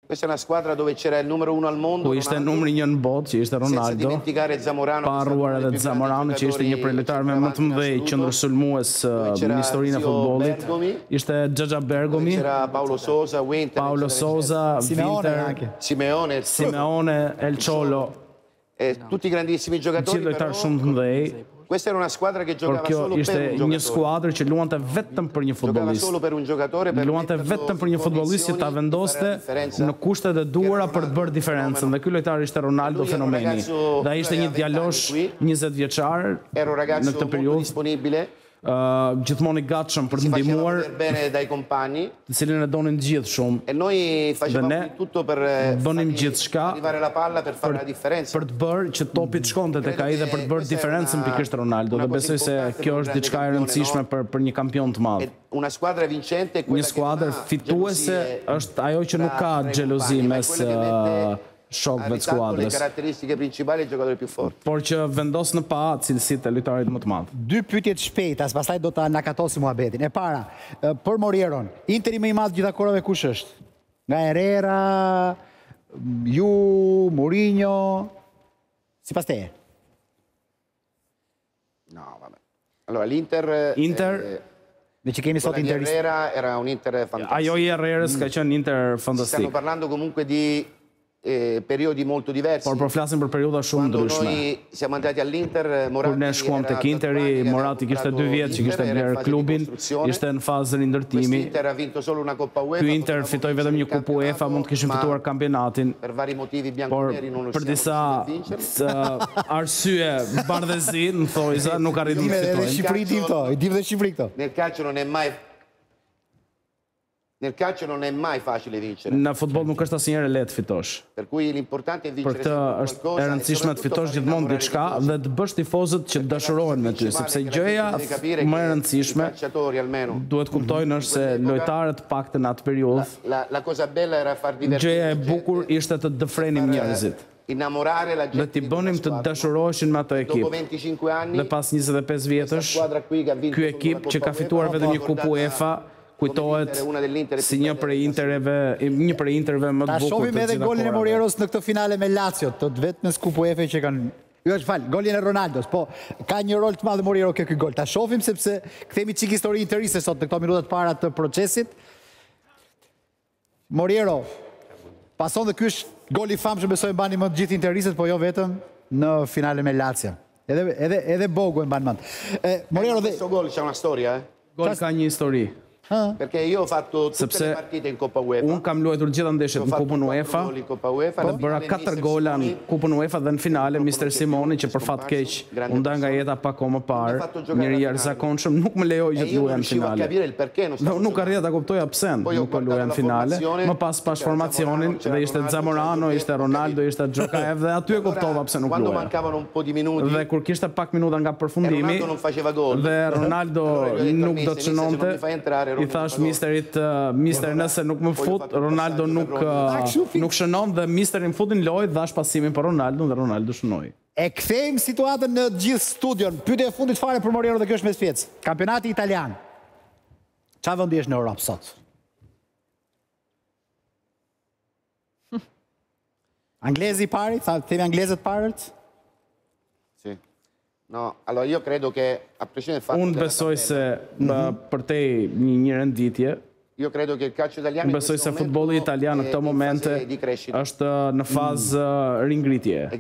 Questa è una squadra dove c'era il numero 1 al mondo. Ku ishte numri 1 në botë, që ishte Ronaldo. Pa harruar edhe Zamorano, që ishte një prej lojtarëve më të mëdhenj qendrësulmues në historinë e futbollit. Ishte Xhaxha Bergomi. Paulo Sousa, Winter, Simeone, El Cholo. Tutti grandissimi giocatori. Gjithë lojtarë shumë të mëdhenj. Questa era una squadra che giocava solo ishte per un një skuadër që luante vetëm për një futbollist. Luante vetëm për një futbollist që ta vendoste në kushtet e duhura për të bërë diferencën. Dhe ky lojtar ishte Ronaldo fenomeni. Dhe ai ishte një djalosh 20 vjeçar në këtë periudhë. Gjithmonë i gatshëm për të ndihmuar, të cilin e donin gjithë shumë. Dhe ne bënim gjithçka për të bërë që topi të shkonte tek ai dhe për të bërë diferencën pikërisht Ronaldo. Dhe besoj se kjo është diçka e rëndësishme për një kampion të madh. Një skuadër fituese është ajo që nuk ka xhelozi mes shokëve të skuadrës, por që vendos në pa cilësitë e lojtarit më të madh. Dy pyetje të shpejta, pastaj do ta nakatosim muhabetin. E para, për Morieron, Interi më i madh gjitha kohërave kush është? Nga Herrera, ju, Mourinho, sipas teje? No, vabbè. Allora, l'Inter me që kemi sot interist. Herrera era un Inter fantastico. Ajo i Herrerës ka qenë Inter fantastik. Stiamo parlando comunque di periodi molto diversi. Por flasim për periudha shumë ndryshme. Noi siamo andati all'Inter, Kur ne shkuam tek Interi, Morati kishte 2 vjet që kishte blerë klubin, ishte në fazën rindërtimi. Ky Inter fitoi vetëm një kupë UEFA, mund të kishin fituar kampionatin. Por për disa arsye bardhëzi, në thojza, nuk arritën të fitojnë. I dim dhe Shqipëri këto. Nel calcio non è mai facile vincere. Në futboll nuk është asnjëherë lehtë fitosh. Per cui l'importante è vincere. Për këtë është e rëndësishme të fitosh gjithmonë diçka dhe të bësh tifozët që dashurojnë me ty, sepse gjëja më e rëndësishme duhet kuptojnë është se lojtarët paktën atë periudhë. La cosa bella era far divertire. Gjëja e bukur ishte të dëfrenim njerëzit. Dhe t'i bënim të dashuroheshin me ato ekip. Dhe pas 25 vjetësh, ky ekip që ka fituar vetëm një kupë UEFA kujtohet si një prej interve më të bukur. Ta shohim edhe golin e Morieros në këtë finale me Lazio, të vetmes kupë UEFA që kanë. Jo, fal, golin e Ronaldos, po ka një rol të madh Moriero ky gol. Ta shohim sepse kthemi çik histori interiste sot në këto minuta të para të procesit. Moriero, pason dhe ky është gol i famshëm, besoj mbani më të gjithë interistët, po jo vetëm në finale me Lazio. Edhe Bogu e mban mend. Moriero dhe questo gol c'ha una storia, Gol ka një histori. Perché io ho fatto tutte le partite in Coppa UEFA. Unë kam luajtur gjitha ndeshjet në Kupën UEFA. Dhe bëra 4 gola në Kupën UEFA dhe në finale Mr. Simoni që për fat keq u nda nga jeta pak më parë. Njëri i jashtëzakonshëm nuk më lejoi që të luaja në finale. Dhe unë nuk arrita ta kuptoja pse nuk po luaja në finale. Më pas formacionin dhe ishte Zamorano, ishte Ronaldo, ishte Djokaev dhe aty e kuptova pse nuk luaja. Dhe kur kishte pak minuta nga përfundimi dhe Ronaldo nuk do të shënonte, i thash misterit, mister nëse nuk më fut, Ronaldo nuk shënon dhe misterin futin lojë, dhash pasimin për Ronaldo dhe Ronaldo shënoi. E kthejmë situatën në gjithë studion. Pyetja e fundit fare për Moriero dhe kjo është mesfjec. Kampionati italian. Çfarë vendi është në Europë sot? Anglezi i pari, themi anglezët parët? No, allora io credo che a prescindere dal fatto Unë besoj se për te një renditje, io credo che il calcio italiano besoj se futbolli italian në këto momente është në fazë ringritje.